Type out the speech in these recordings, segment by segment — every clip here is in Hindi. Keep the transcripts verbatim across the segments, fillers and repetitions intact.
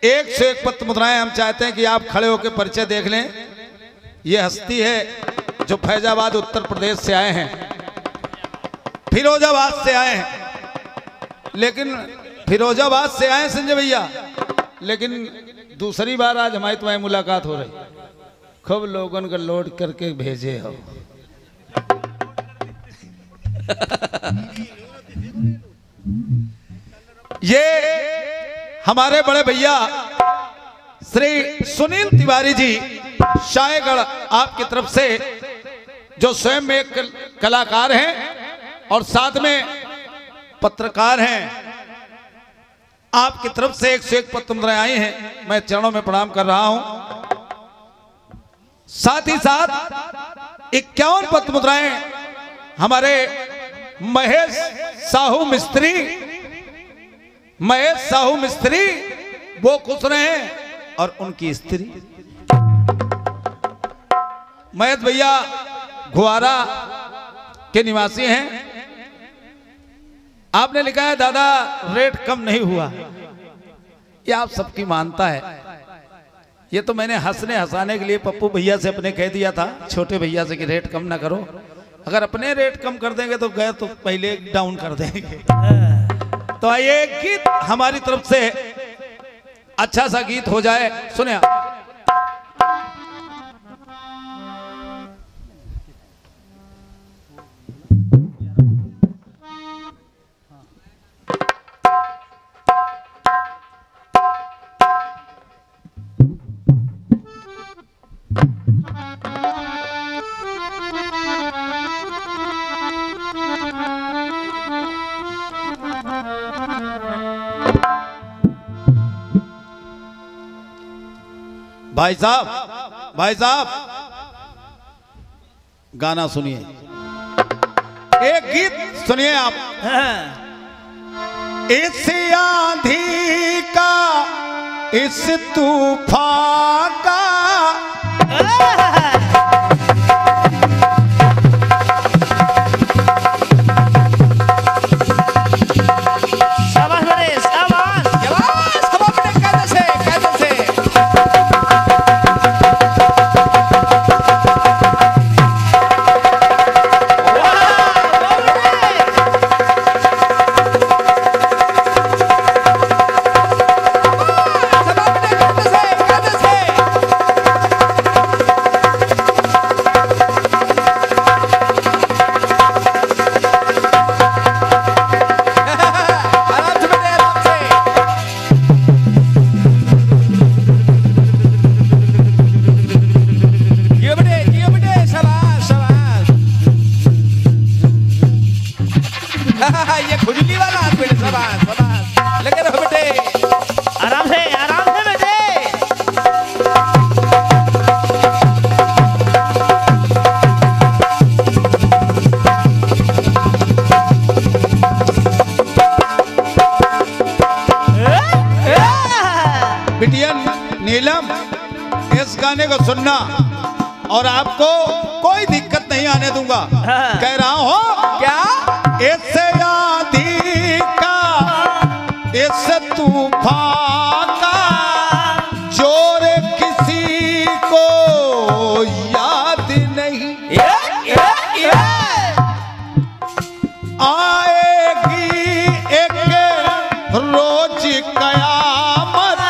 एक से एक पत्र मुद्राएं हम चाहते हैं कि आप खड़े होकर परिचय देख लें। ये हस्ती है जो फैजाबाद उत्तर प्रदेश से आए हैं, फिरोजाबाद से आए हैं, लेकिन फिरोजाबाद से आए संजय भैया, लेकिन दूसरी बार आज हमारी तुम्हारी मुलाकात हो रही। खूब लोगों को लोड करके भेजे हो। ये हमारे बड़े भैया श्री सुनील तिवारी जी शायगढ़ आपकी तरफ से, जो स्वयं एक कलाकार हैं और साथ में पत्रकार हैं, आपकी तरफ से एक से एक पत्र मुद्राएं आई हैं। मैं चरणों में प्रणाम कर रहा हूं। साथ ही साथ इक्यावन पत्र मुद्राएं हमारे महेश साहू मिस्त्री, महेश साहू मिस्त्री वो खुश रहे हैं और उनकी स्त्री महेश भैया घुआरा के निवासी हैं। आपने लिखा है दादा रेट कम नहीं हुआ, ये आप सबकी मानता है। ये तो मैंने हंसने हंसाने के लिए पप्पू भैया से अपने कह दिया था, छोटे भैया से कि रेट कम ना करो, अगर अपने रेट कम कर देंगे तो गए तो पहले डाउन कर देंगे। तो आइए गीत हमारी तरफ से अच्छा सा गीत हो जाए, सुनिए। भाई साहब, भाई साहब गाना सुनिए, एक गीत सुनिए आप। इस आंधी का, इस तूफान का, ये खुजली वाला हाथ बेटे, शाबाश शाबाश, लगे रहो बेटे, आराम से आराम से बेटे। बिटिया नीलम, इस गाने को सुनना और आपको कोई दिक्कत नहीं आने दूंगा। कह रहा हूं क्या, इससे आंधी का, इस तूफान का जोर किसी को याद नहीं, आएगी एक रोज कयामत,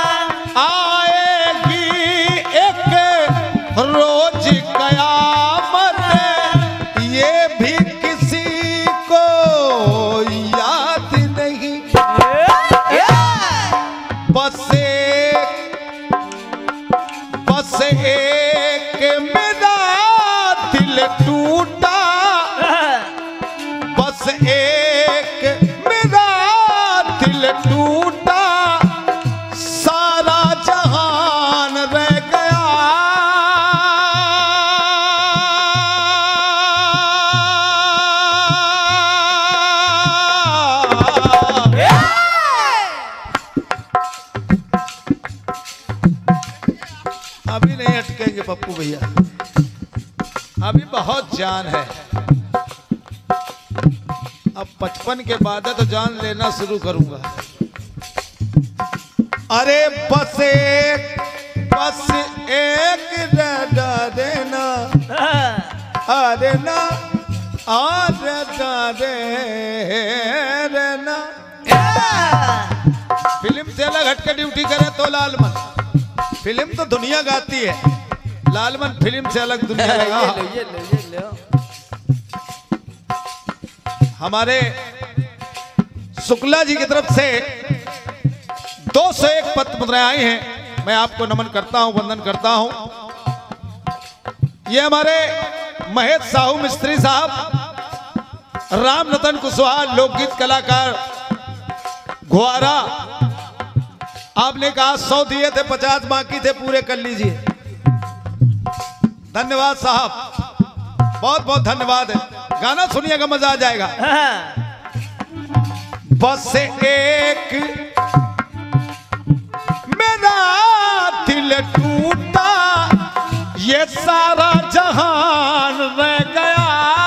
आएगी एक रोज कयामत, ये भी किसी को याद नहीं। बस एक, बस एक मेरा दिल टूटा, बस एक मेरा दिल टूटा, सारा जहान रह गया। अभी नहीं अटकेंगे पप्पू भैया, अभी बहुत जान है। अब पचपन के बाद है तो जान लेना शुरू करूंगा। अरे बस एक बस एक डा देना अरे ना अरे ना फिल्म से अलग हटकर ड्यूटी करे तो लालमन, फिल्म तो दुनिया गाती है, लालमन फिल्म से अलग दुनिया लगा। हमारे शुक्ला जी की तरफ से दो सौ एक पत्र मुद्राएं आई हैं, मैं आपको नमन करता हूं, वंदन करता हूं। ये हमारे महेश साहू मिस्त्री साहब, राम रतन कुशवाहा लोकगीत कलाकार घुआरा, आपने कहा सौ दिए थे, पचास बाकी थे, पूरे कर लीजिए। धन्यवाद साहब, बहुत बहुत धन्यवाद है। गाना सुनिएगा, मजा आ जाएगा। बस एक मेरा दिल टूटा, ये सारा जहान रह गया,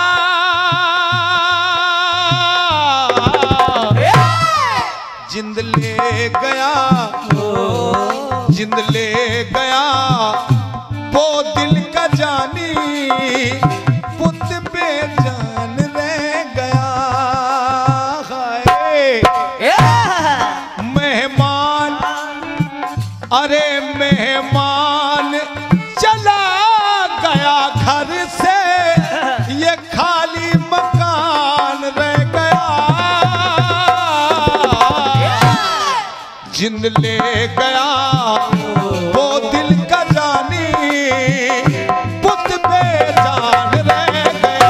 जिंद ले गया, जिंद ले गया वो दिल का जानी, पुत बेजान रह गया। मेहमान अरे मेहमान चला गया घर से, ये खाली मकान रह गया, जिंद ले गया वो दिल का जानी, पुत बेजान रह गया।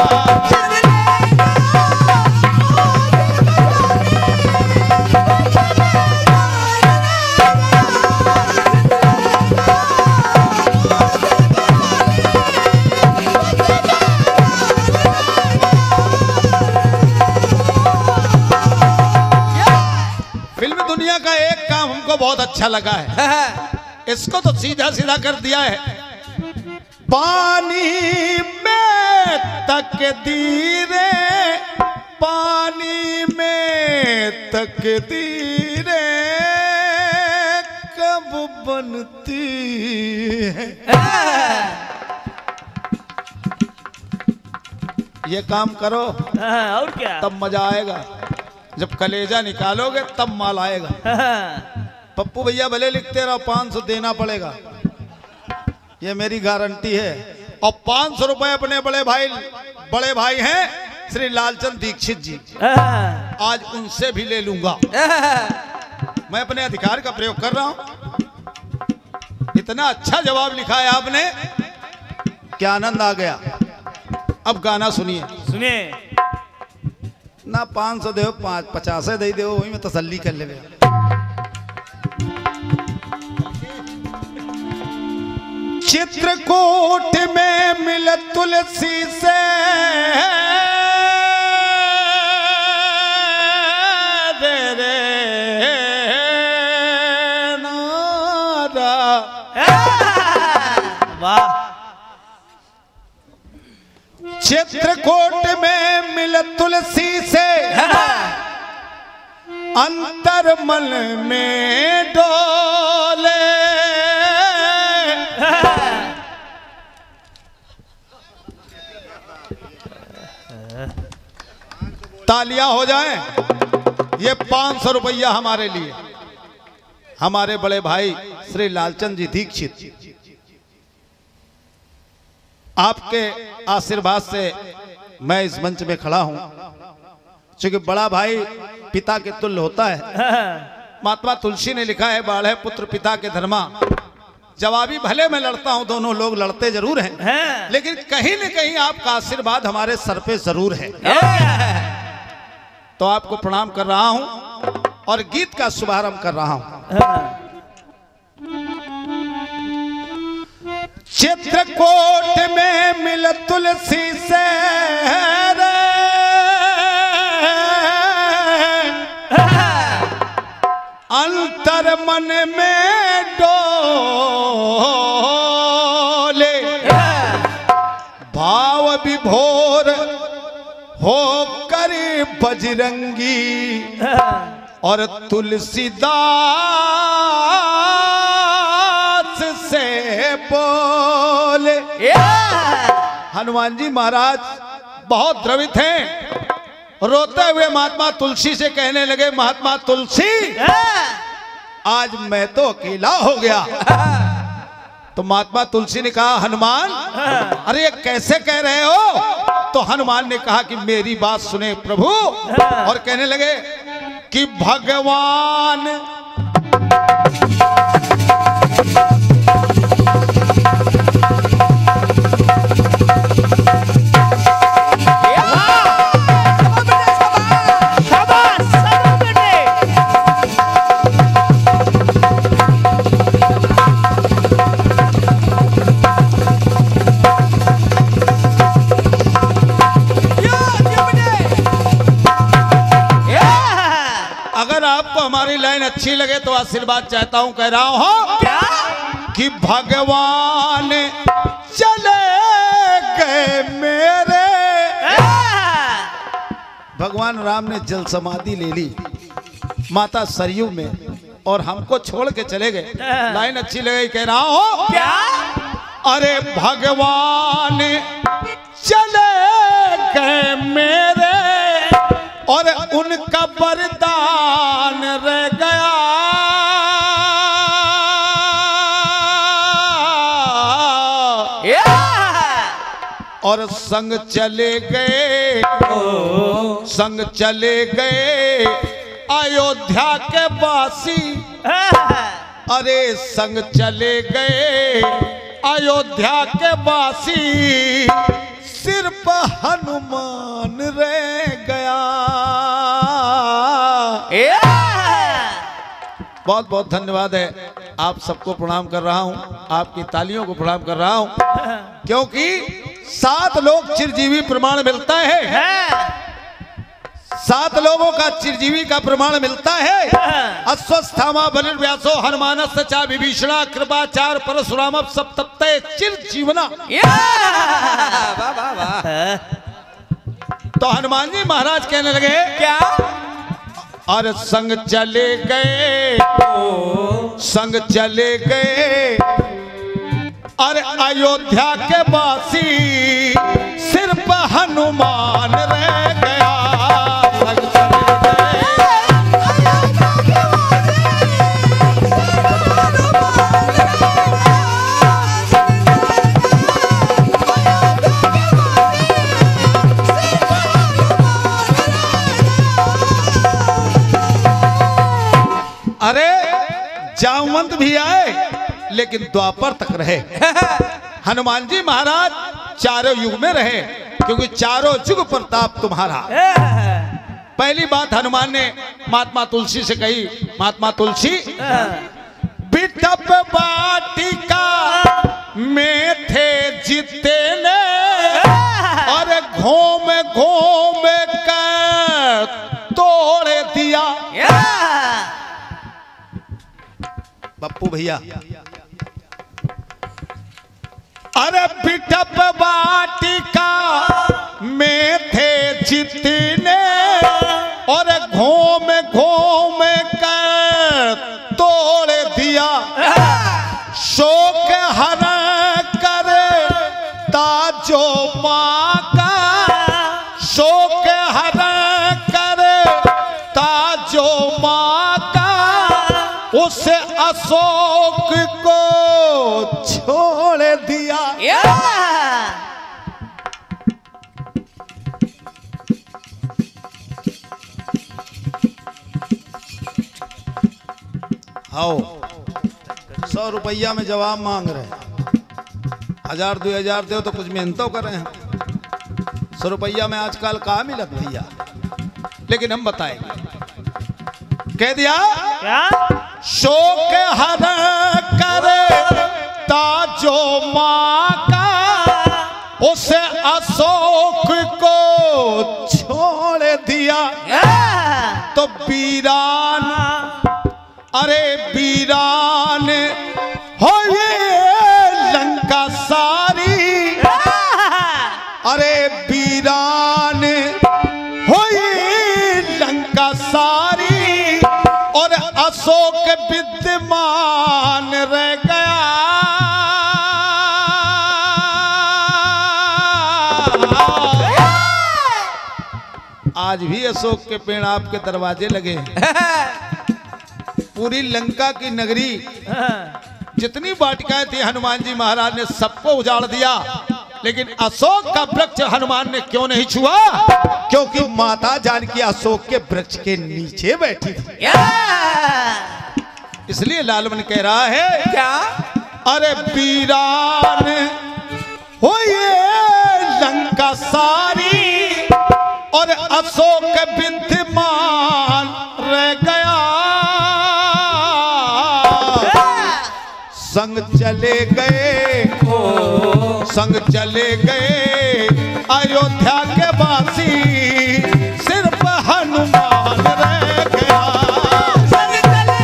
फिल्म दुनिया का एक काम हमको बहुत अच्छा लगा है, इसको तो सीधा सीधा कर दिया है। पानी में तकदीरें, पानी में तकदीरें कब बनती है। ये काम करो और क्या, तब मजा आएगा, जब कलेजा निकालोगे तब माल आएगा। पप्पू भैया भले लिखते रहो, पाँच सौ देना पड़ेगा, ये मेरी गारंटी है। और पाँच सौ रुपए अपने बड़े भाई बड़े भाई हैं श्री लालचंद दीक्षित जी, आज उनसे भी ले लूंगा। मैं अपने अधिकार का प्रयोग कर रहा हूं। इतना अच्छा जवाब लिखा है आपने, क्या आनंद आ गया। अब गाना सुनिए सुनिए। ना पाँच सौ दे, पाँच पचास दे दो, वही में तसल्ली कर ले। चित्रकूट में मिल तुलसी से दे रे नारा, वाह। चित्रकूट में मिल तुलसी से, अंतरमन में डोले, तालियां हो जाएं। ये पांच सौ रुपया हमारे लिए, हमारे बड़े भाई श्री लालचंद जी दीक्षित, आपके आशीर्वाद से मैं इस मंच में खड़ा हूं। क्योंकि बड़ा भाई पिता के तुल्य होता है। महात्मा तुलसी ने लिखा है, बाढ़ पुत्र पिता के धर्मा। जवाबी भले मैं लड़ता हूं, दोनों लोग लड़ते जरूर हैं, लेकिन कहीं न कहीं आपका आशीर्वाद हमारे सर पे जरूर है। तो आपको प्रणाम कर रहा हूं और गीत का शुभारंभ कर रहा हूं। चित्रकूट में मिल तुलसी से रे, अंतर मन में डोले, भाव विभोर हो कर बजरंगी, और तुलसीदास से बोले। हनुमान जी महाराज बहुत द्रवित हैं, रोते हुए महात्मा तुलसी से कहने लगे, महात्मा तुलसी आज मैं तो अकेला हो गया। तो महात्मा तुलसी ने कहा, हनुमान अरे ये कैसे कह रहे हो? तो हनुमान ने कहा कि मेरी बात सुने प्रभु, और कहने लगे कि भगवान हमारी लाइन अच्छी लगे तो आशीर्वाद चाहता हूं, कह रहा हूं क्या कि भगवान चले गए मेरे। भगवान राम ने जल समाधि ले ली माता सरयू में और हमको छोड़ के चले गए। लाइन अच्छी लगे, कह रहा हूं क्या, अरे भगवान चले गए मेरे और उनका वरदान रह गया। और संग चले गए, संग चले गए अयोध्या के वासी। अरे संग चले गए अयोध्या के वासी, सिर्फ हनुमान रह गया। बहुत बहुत धन्यवाद है, आप सबको प्रणाम कर रहा हूं, आपकी तालियों को प्रणाम कर रहा हूं, क्योंकि सात लोग चिरजीवी प्रमाण मिलता है, सात लोगों का चिरजीवी का प्रमाण मिलता है। अश्वस्थामा बलिर्व्यासो हनुमानस्य च विभीषणा कृपाचार परशुराम सप्तप्ते चिरजीवना। तो हनुमान जी महाराज कहने लगे क्या, और संग चले गए, संग चले गए और अयोध्या के वासी, सिर्फ हनुमान रह गया। अरे जामवंत भी आए लेकिन द्वापर तक रहे। हनुमान जी महाराज चारों युग में रहे, क्योंकि चारों युग प्रताप तुम्हारा। पहली बात हनुमान ने महात्मा तुलसी से कही, महात्मा तुलसी बिटप वाटिका में थे जीते ने और घूम घूम कर तोड़ दिया। बप्पू भैया, अरे बिटप वाटिका में थे जितने और घूम घूम कर तोड़ दिया। शोक हरण करे ताजो माँ का, शोक हरण करे ताजो माँ का, उसे अशोक को छोड़ दिया। आओ, सौ रुपया में जवाब मांग रहे हैं, हजार दो हजार दो तो कुछ मेहनतों कर रहे हैं। सौ रुपया में आजकल कहाँ मिलत भैया, लेकिन हम बताएंगे। कह दिया क्या, शोक हरण करे ताजो माँ का, उसे अशोक को छोड़ दिया। तो वीरान, अरे वीरान हो ये लंका सारी, अरे वीरान हो ये लंका सारी, अशोक विद्यमान रह गया। आज भी अशोक के पेड़ आपके दरवाजे लगे पूरी लंका की नगरी जितनी वाटिकाएं थी हनुमान जी महाराज ने सबको उजाड़ दिया, लेकिन अशोक का वृक्ष हनुमान ने क्यों नहीं छुआ? क्योंकि माता जानकी अशोक के वृक्ष के नीचे बैठी थी। इसलिए लालवन कह रहा है क्या? अरे वीरान हो ये लंका सारी और अशोक विद्यमान रह गया। संग चले गए संग चले गए अयोध्या के वासी, सिर्फ हनुमान रह गया। संग चले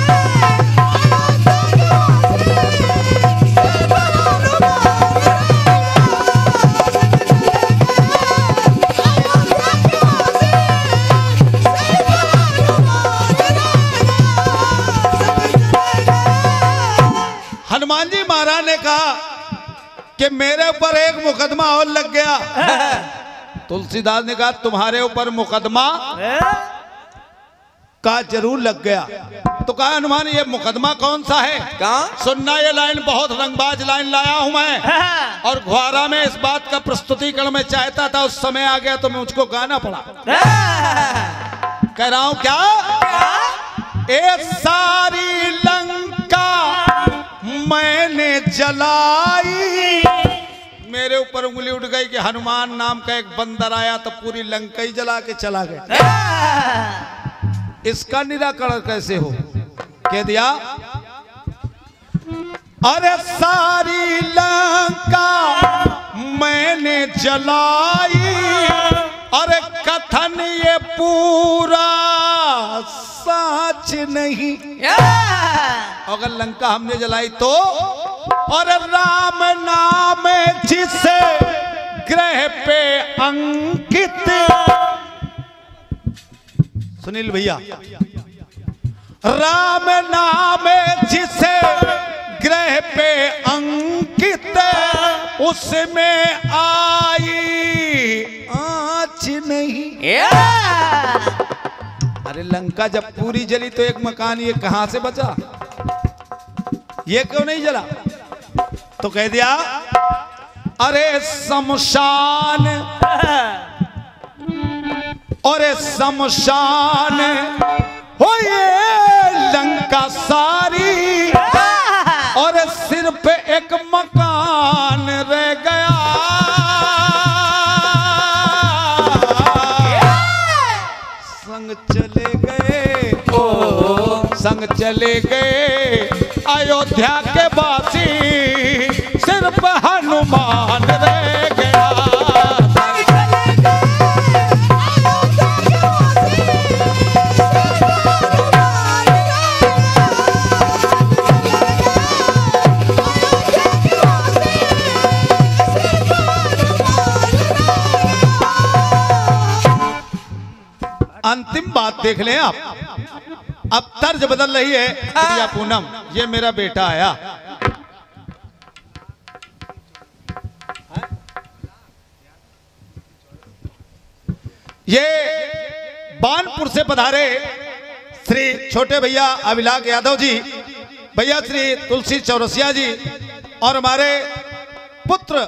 हनुमान जी महाराज ने कहा कि मेरे ऊपर एक मुकदमा और लग गया। तुलसीदास ने कहा तुम्हारे ऊपर मुकदमा का जरूर लग गया। तो कहा हनुमान ये मुकदमा कौन सा है? कहा सुनना, ये लाइन बहुत रंगबाज लाइन लाया हूं मैं, और घुआरा में इस बात का प्रस्तुतिकरण मैं चाहता था, उस समय आ गया तो मैं मुझको गाना पड़ा। कह रहा हूं क्या? ए सारी लंका मैंने जलाई। मेरे ऊपर उंगली उठ गई कि हनुमान नाम का एक बंदर आया तो पूरी लंका ही जला के चला गया। इसका निराकरण कैसे हो? कह दिया अरे सारी लंका मैंने जलाई, अरे कथन ये पूरा सच नहीं। अगर लंका हमने जलाई तो, और राम नाम जिसे ग्रह पे अंकित। सुनील भैया, राम नाम जिसे ग्रह पे अंकित, उसमें आई आँच नहीं। अरे लंका जब पूरी जली तो एक मकान ये कहां से बचा? ये क्यों नहीं जला? तो कह दिया अरे शमशान, अरे शमशान हो ये लंका सारी, और सिर्फ एक मकान रह गया। संग चले गए संग चले गए अयोध्या के वासी, सिर्फ हनुमान रह गया। अंतिम बात देख लें आप, अब तर्ज बदल रही है। प्रिया पूनम, ये मेरा बेटा आया, ये बानपुर से पधारे श्री छोटे भैया अभिलाष यादव जी, भैया श्री तुलसी चौरसिया जी, और हमारे पुत्र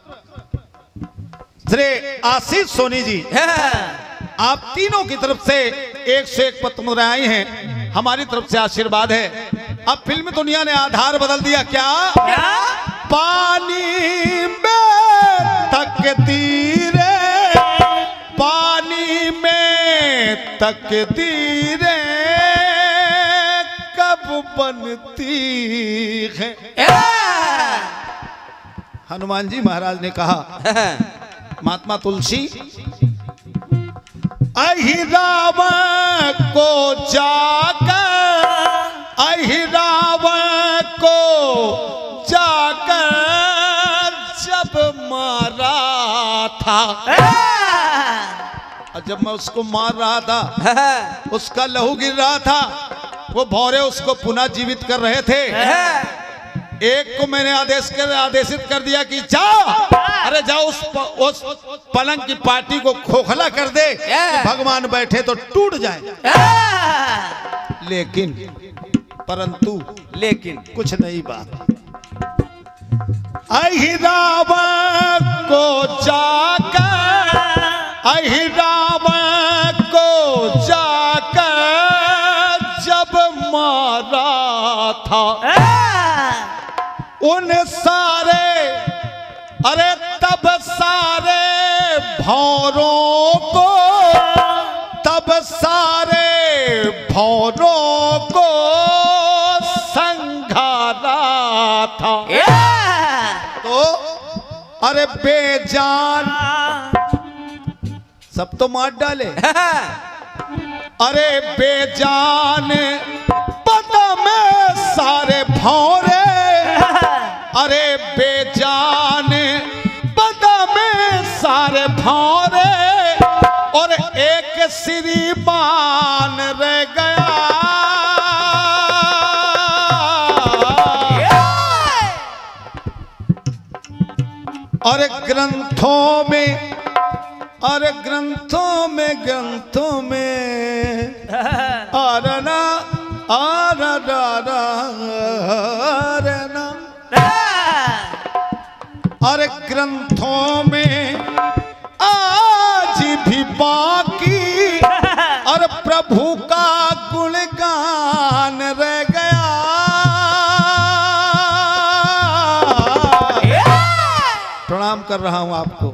श्री आशीष सोनी जी। आप तीनों की तरफ से एक से एक पत्र मुद्राएं आई हैं, हमारी तरफ से आशीर्वाद है। अब फिल्म दुनिया ने आधार बदल दिया। क्या, क्या? पानी में तकदीरें, पानी में तकदीरें कब बनती है। हनुमान जी महाराज ने कहा महात्मा तुलसी, अहिरावण को जाकर, अहिरावण को जाकर जब मारा था, और जब मैं उसको मार रहा था, उसका लहू गिर रहा था, वो भौरे उसको पुनः जीवित कर रहे थे। एक को मैंने आदेश कर आदेशित कर दिया कि जाओ, अरे जाओ उस प, उस पलंग की पार्टी को खोखला कर दे कि भगवान बैठे तो टूट जाए। लेकिन परंतु लेकिन कुछ नहीं बात। अहिरावण को जाकर अहिरावण को जाकर जब मारा था उन सारे, अरे तब सारे भौरों को, तब सारे भौरों को संघारा था। तो अरे बेजान सब तो मार डाले। अरे बेजान पद में सारे भौरे, अरे बेजान पद में सारे भौरे और एक श्रीमान रह गया। और ग्रंथों में, अरे ग्रंथों में ग्रंथों में आरना आरना आरना, अरे ग्रंथों में आज भी बाकी और प्रभु का गुणगान रह गया। प्रणाम कर रहा हूं आपको।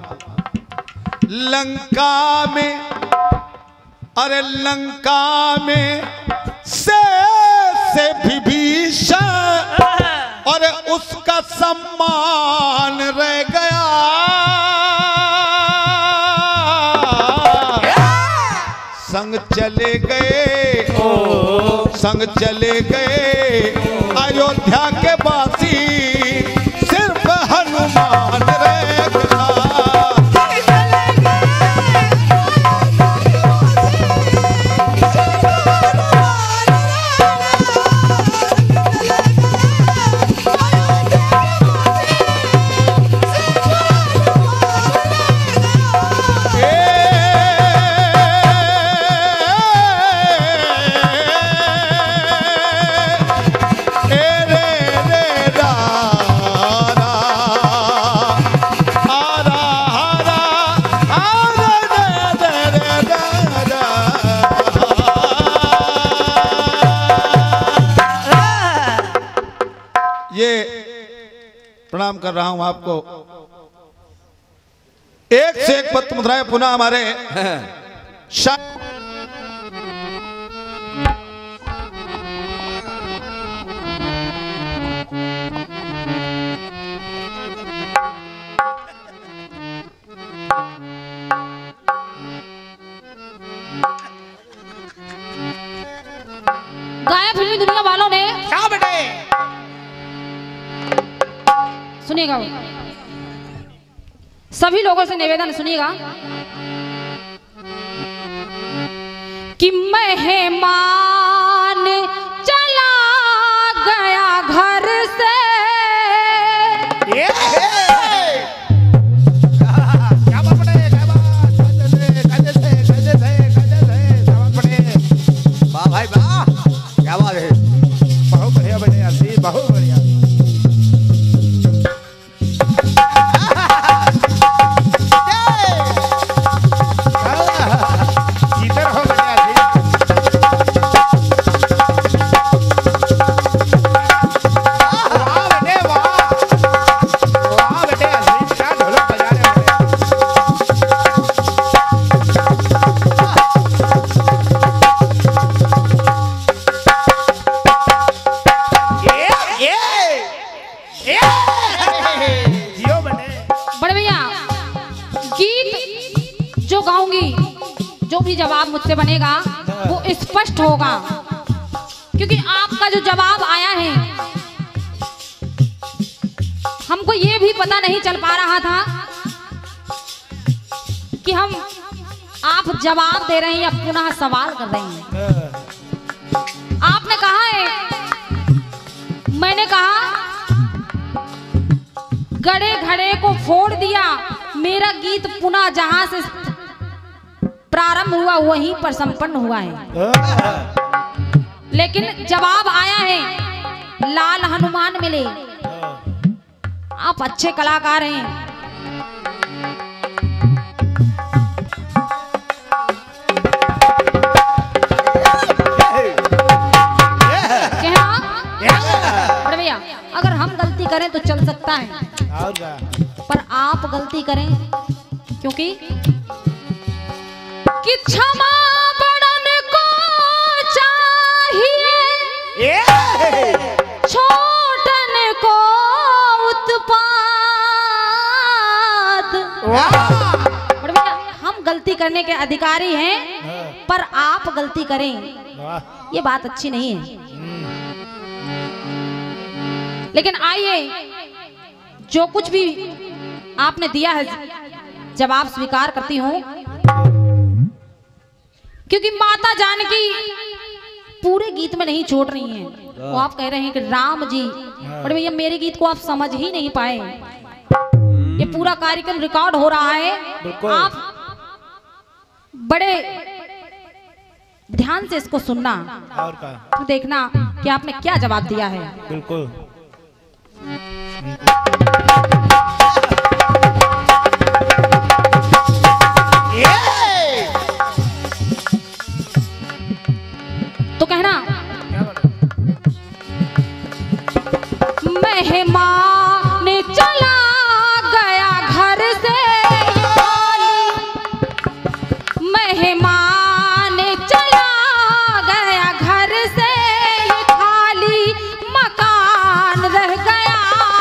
लंका में, अरे लंका में से से विभीषण और उसका सम्मान रह गया। संग चले गए, संग चले गए अयोध्या के वासी, सिर्फ हनुमान रह गया। प्रणाम कर रहा हूं आपको। एक से एक पत्र मुद्राएं पुनः हमारे शा... गाया फिल्मी दुनिया वालों ने क्या बेटे सुनिएगा, सभी लोगों से निवेदन सुनिएगा कि मेहमान चला गया घर से। क्या बात बड़े, क्या बात, कैसे थे, कैसे थे, कैसे थे, क्या बात बड़े, वाह भाई वाह, क्या बात है, बहुत बढ़िया बेटे यार, बहुत बढ़िया। जवाब मुझसे बनेगा वो स्पष्ट होगा, क्योंकि आपका जो जवाब आया है हमको ये भी पता नहीं चल पा रहा था कि हम आप जवाब दे रहे हैं या पुनः सवाल कर रहे हैं। आपने कहा गड़े घड़े को फोड़ दिया। मेरा गीत पुनः जहां से प्रारंभ हुआ वहीं पर संपन्न हुआ है। लेकिन जवाब आया है, लाल हनुमान मिले। आप अच्छे कलाकार हैं। बड़े भैया, अगर हम गलती करें तो चल सकता है, पर आप गलती करें, क्योंकि कि क्षमा बड़न को चाहिए, छोटन को उत्पात। बड़े भैया, हम गलती करने के अधिकारी हैं, पर आप गलती करें, ये बात अच्छी नहीं है। लेकिन आइए, जो कुछ भी आपने दिया है जवाब स्वीकार करती हूँ, क्योंकि माता जानकी पूरे गीत में नहीं छोड़ रही हैं। वो आप कह रहे हैं कि राम जी, बड़े भैया मेरे गीत को आप समझ ही नहीं पाए। ये पूरा कार्यक्रम रिकॉर्ड हो रहा है, आप बड़े ध्यान से इसको सुनना और तो देखना कि आपने क्या जवाब दिया है। बिल्कुल। तो कहना, मेहमान चला गया घर से, मेहमान चला गया घर से, खाली मकान रह गया।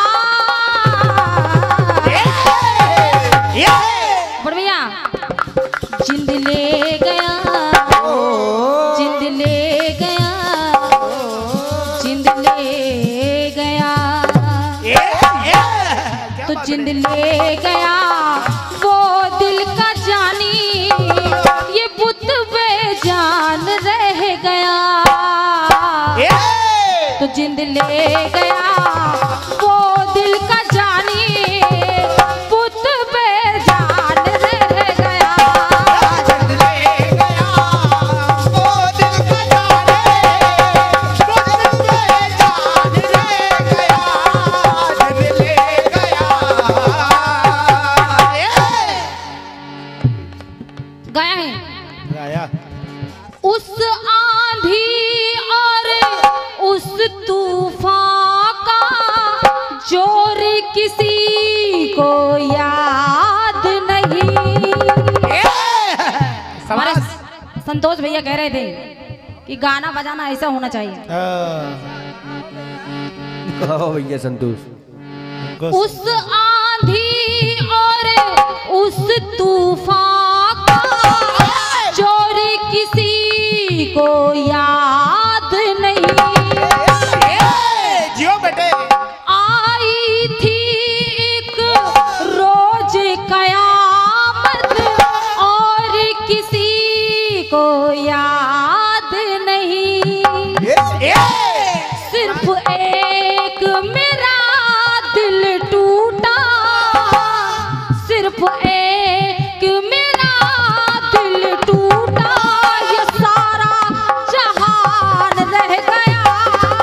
बड़ भैया, जिंद ले गया, जिंद ले गया, जिंद ले गया, तो जिंद ले गया वो दिल का जानी, ये बुत बेजान रह गया। तो जिंद ले गया वो दिल का जानी, बुत बेजान रह गया। जिंद ले गया वो दिल का जाने, बुत बेजान रह गया। जिंद ले गया। गया है गाया। उस आंधी और उस तूफान का जोर किसी को याद नहीं। हमारे संतोष भैया कह रहे थे कि गाना बजाना ऐसा होना चाहिए। कहो भैया संतोष। उस आंधी और उस तूफान का जोर किसी को याद नहीं। जियो बेटे। आई थी एक रोज कयामत और किसी को याद नहीं। सिर्फ एक मेरा दिल टूटा, सिर्फ एक मेरा दिल टूटा, ये सारा जहान रह गया।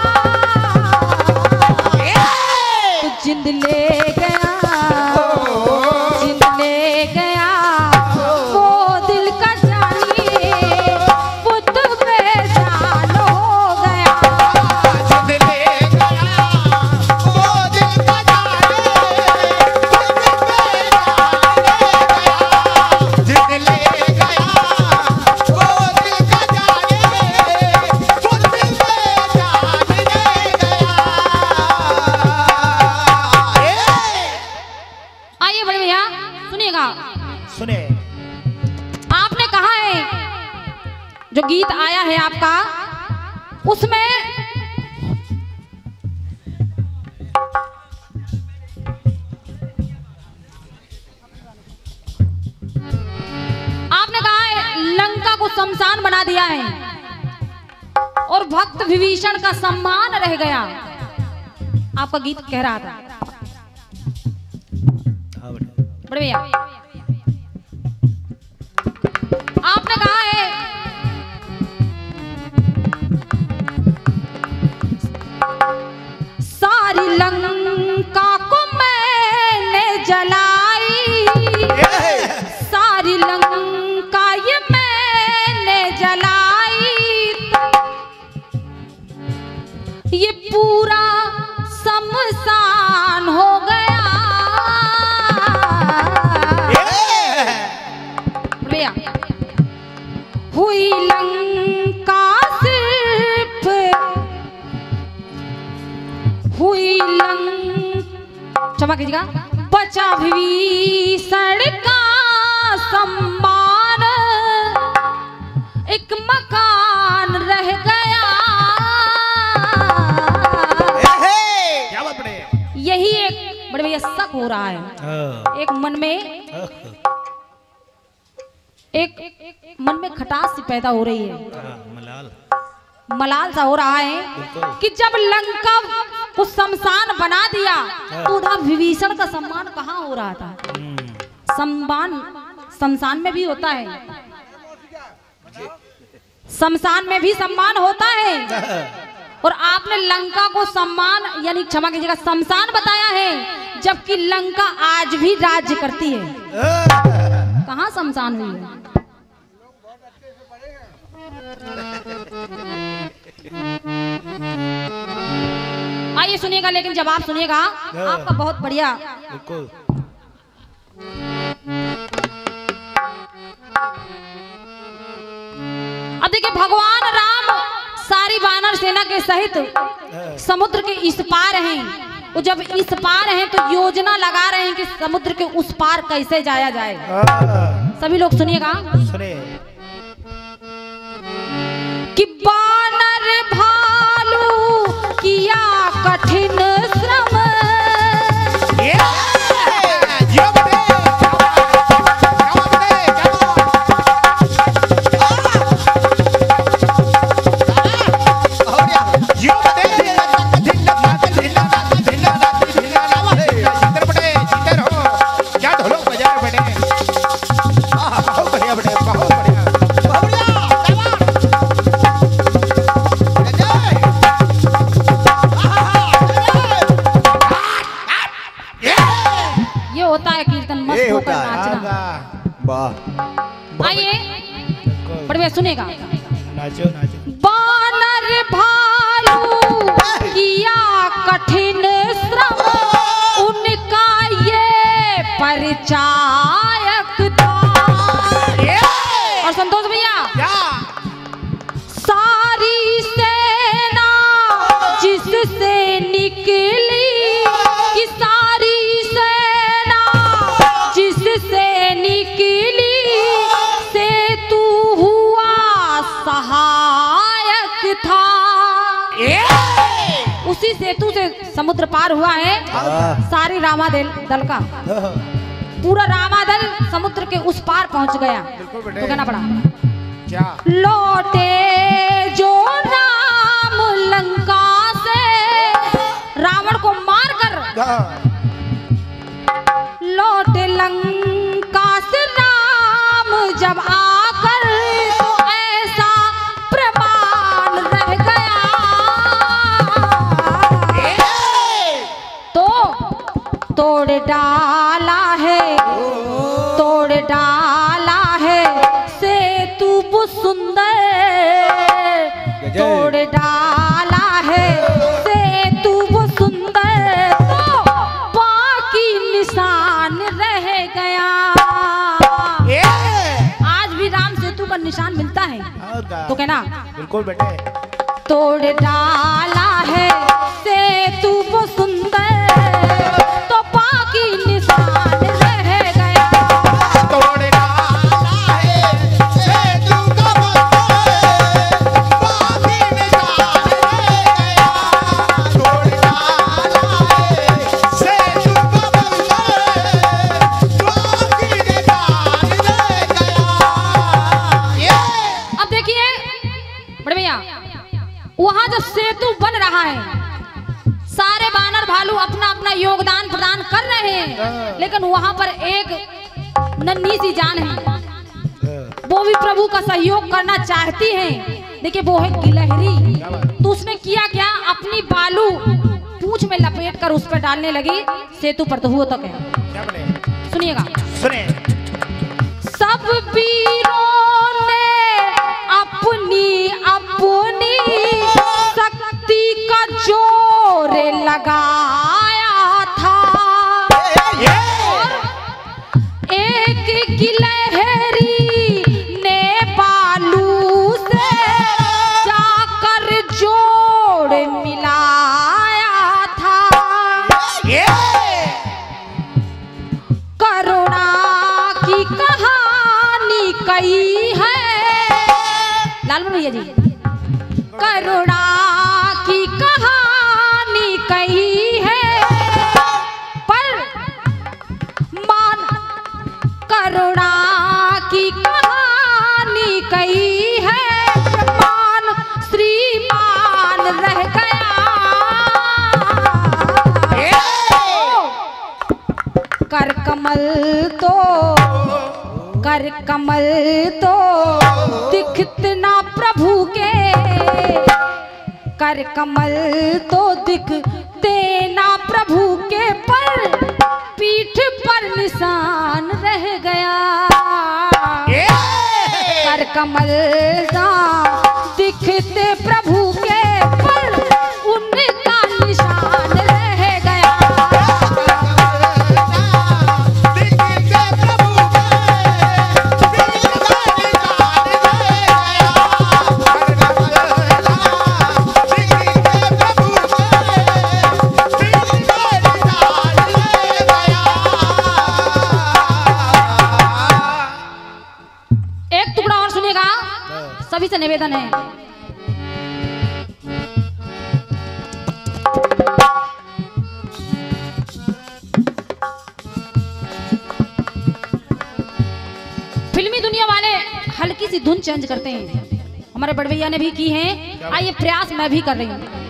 तो जिंद ले गया, जिंद ले गया वो दिल का जानी, बुत बेजान हो गया। जिंद ले गया वो दिल का जाने, जिंद ले गया वो दिल का जाने, बुत बेजान रह गया। आइए बड़े भैया सुनिएगा, सुने। आपने कहा है जो गीत आया है आपका, उसमें आपने कहा है लंका को शमशान बना दिया है और भक्त विभीषण का सम्मान रह गया। आपका गीत कह रहा था बड़े भैया आपने कहा है सारी लंका को मैंने जलाई, सारी लंका ये मैंने जलाई, ये पूरा शमशान हो गया। भैया हुई लंका सिर्फ हुई लंका, क्षमा कीजिएगा, बचा विभीषण का सम्मान, एक मकान रह गया। क्या बात बड़े? यही एक बड़े भैया शक हो रहा है, एक मन में एक मन में खटास सी पैदा हो रही है, मलाल मलाल सा हो रहा है कि जब लंका को शमशान बना दिया तो उधर विभीषण का सम्मान कहाँ हो रहा था। सम्मान शमशान में भी होता है, शमशान में भी सम्मान होता है, और आपने लंका को सम्मान यानी क्षमा कीजिएगा शमशान बताया है, जबकि लंका आज भी राज्य करती है। कहाँ शमशान हुई है? आइए सुनिएगा, लेकिन जवाब सुनिएगा आपका बहुत बढ़िया। अब देखिए भगवान राम सारी वानर सेना के सहित समुद्र के इस पार हैं, वो जब इस पार हैं तो योजना लगा रहे हैं कि समुद्र के उस पार कैसे जाया जाए। सभी लोग सुनिएगा, सुनिए कि वानर भालू किया कठिन श्रम, आइए बढ़िया सुनेगा। नाचो नाचो। वानर भालू किया कठिन श्रम, उनका ये परिचायक था। और संतोष भैया सारी सेना जिससे निकली, कि सारी सेना जिससे निकली सेतु हुआ सहायक था। उसी सेतु से समुद्र पार हुआ है सारी रामादल दल का, पूरा रामादल समुद्र के उस पार पहुंच गया। तो कहना पड़ा क्या? लौटे जो राम लंका से, रावण को मारकर लौटे लंका से राम जब आकर, तो ऐसा प्रमाण रह गया। तो तोड़ डाला है, तोड़ डाला है सेतु वो सुंदर, तोड़ डाला है सेतु वो सुंदर, तो बाकी निशान रह गया। आज भी राम सेतु का निशान मिलता है, तो कहना बिल्कुल बेटे। तोड़ डाला है सेतु वो सुंदर, तो बाकी निशान रह गया। तोड़ डाला है सेतु का बंधन, बाकी निशान रह गया। तोड़ डाला है सेतु का बंधन, बाकी निशान रह गया। अब देखिए बड़े भैया, वहां जब सेतु बन रहा है, सारे बानर भालू अपना अपना योगदान प्रदान कर रहे हैं, लेकिन वहां पर एक नन्ही सी जान है, वो भी प्रभु का सहयोग करना चाहती है। देखिए वो है गिलहरी। तो उसने किया क्या, अपनी बालू पूंछ में लपेट कर उस पर डालने लगी सेतु पर। तो हुआ तक है, सुनिएगा। सुने। सब वीरों ने अपनी अपनी शक्ति का जोर लगाया था। एक गिलहरी ने बालू से जाकर जोड़ मिलाया था। करुणा की कहानी कही है, लालमन भैया जी, करुणा की कहानी कही है, पर मान करुणा की कहानी कही है, मान श्रीमान रह गया। कर कमल तो कर कमल तो दिखते ना प्रभु के, कर कमल तो दिखते ना प्रभु के, पर पीठ पर निशान रह गया। कर कमल ना दिखते प्रभु के, पर उनका निशान रह गया। सभी से निवेदन है, फिल्मी दुनिया वाले हल्की सी धुन चेंज करते हैं, हमारे बड़ भैया ने भी की है, आइए प्रयास मैं भी कर रही हूँ।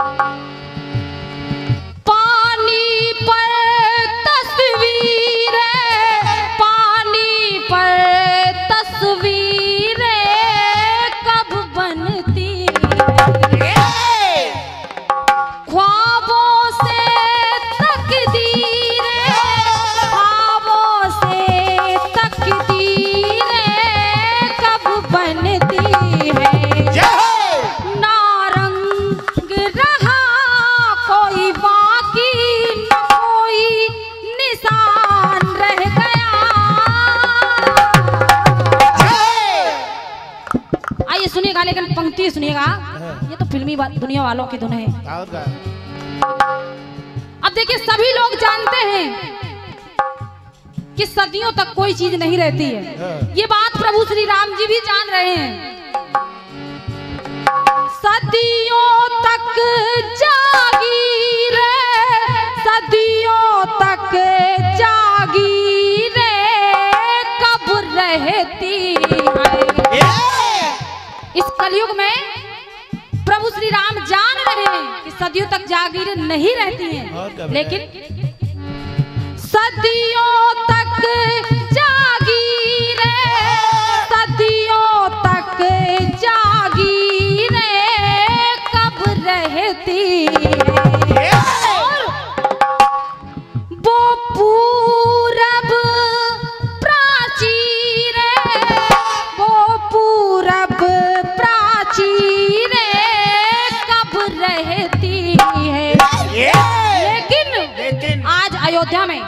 पानी पर तस्वीरें, पानी पर तस्वीरें कब बनती है, ख्वाबों से तकदीरें, ख्वाबों से तकदीरें कब बनती है। नारंग रहा कोई बाकी न कोई निशान रह गया। आइए सुनिएगा, लेकिन पंक्ति सुनिएगा, ये तो फिल्मी दुनिया वालों की धुन है। अब देखिए सभी लोग जानते हैं कि सदियों तक कोई चीज नहीं रहती है, ये बात प्रभु श्री राम जी भी जान रहे हैं। सदियों तक जागीर, सदियों तक जागीर कब रहती है। इस कलयुग में प्रभु श्री राम जान रहे हैं कि सदियों तक जागीर नहीं रहती हैं, लेकिन सदियों तक जागीर, सदियों तक जागीर कब रहती है। और वो पूरब प्राचीर, वो पूरब प्राचीर कब रहती है। लेकिन, लेकिन आज अयोध्या में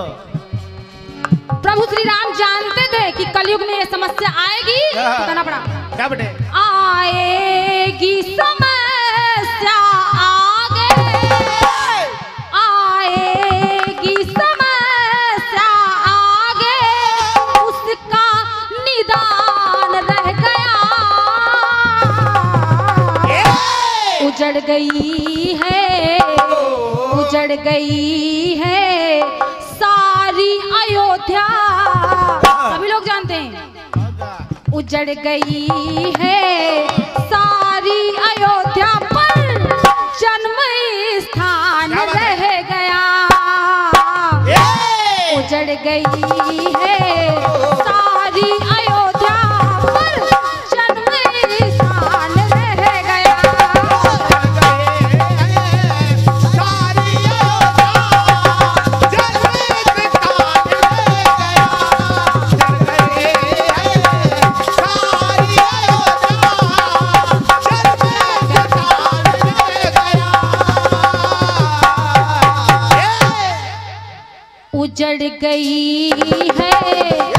प्रभु श्री राम जानते थे कि कलयुग में ये समस्या आएगी, तो करना पड़ा। क्या बेटे? आएगी समस्या आगे, आएगी समस्या आगे, उसका निदान रह गया। उजड़ गई है, उजड़ गई है सारी अयोध्या, सभी लोग जानते हैं। उजड़ गई है सारी अयोध्या, पर जन्म स्थान गई है सारी अयोध्या पर जन्म स्थान रह गया। उजड़ गई है